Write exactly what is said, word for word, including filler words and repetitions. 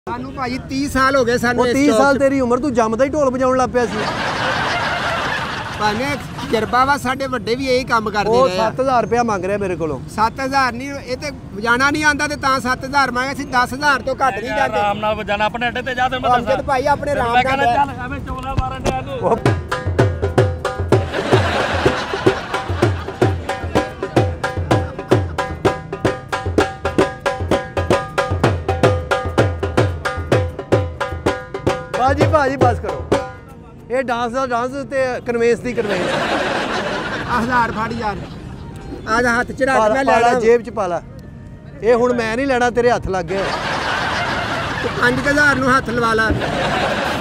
ਸਾਨੂੰ ਭਾਜੀ तीस साल हो गए ਸਾਨੂੰ ਉਹ तीस साल ਤੇਰੀ ਉਮਰ ਤੂੰ ਜੰਮਦਾ ਹੀ ਢੋਲ ਵਜਾਉਣ ਲੱਗ ਪਿਆ ਸੀ। ਭਾਵੇਂ ਜਰਬਾ ਵਾ ਸਾਡੇ ਵੱਡੇ ਵੀ ਇਹੀ ਕੰਮ ਕਰਦੇ ਉਹ ਰਹੇ ਸੱਤ ਹਜ਼ਾਰ ਰੁਪਇਆ ਮੰਗ ਰਿਹਾ ਮੇਰੇ ਕੋਲੋਂ। ਸੱਤ ਹਜ਼ਾਰ ਨਹੀਂ ਇਹ ਤੇ ਵਜਾਣਾ ਨਹੀਂ ਆਂਦਾ ਤੇ ਤਾਂ ਸੱਤ ਹਜ਼ਾਰ ਮੰਗਿਆ ਸੀ। ਦਸ ਹਜ਼ਾਰ ਤੋਂ ਘੱਟ ਨਹੀਂ ਜਾਂਦੇ। ਆਰਾਮ ਨਾਲ ਵਜਾਣਾ ਆਪਣੇ ਅੱਡੇ ਤੇ ਜਾ ਤੇ ਮੈਂ ਦੱਸਾਂ ਭਾਈ ਆਪਣੇ ਆਰਾਮ ਨਾਲ ਚੱਲ ਐਵੇਂ ਚੋਲਾ ਮਾਰਨ ਡਿਆ ਤੂੰ। ਬਾਜੀ ਭਾਜੀ ਬਸ ਕਰੋ। ਇਹ ਡਾਂਸ ਦਾ ਡਾਂਸ ਤੇ ਕਨਵੇਂਸ ਦੀ ਕਨਵੇਂਸ। ਹਜ਼ਾਰ ਫੜ ਯਾਰ ਆ ਜਾ ਹੱਥ ਚੜਾ ਕੇ ਮੈਂ ਪਾ ਲੈਣਾ ਲਾ ਜੇਬ ਚ ਪਾ ਲਾ। ਇਹ ਹੁਣ ਮੈਂ ਨਹੀਂ ਲੈਣਾ ਤੇਰੇ ਹੱਥ ਲੱਗ ਗਏ। ਪੰਜ ਹਜ਼ਾਰ ਨੂੰ ਹੱਥ ਲਵਾ ਲਾ।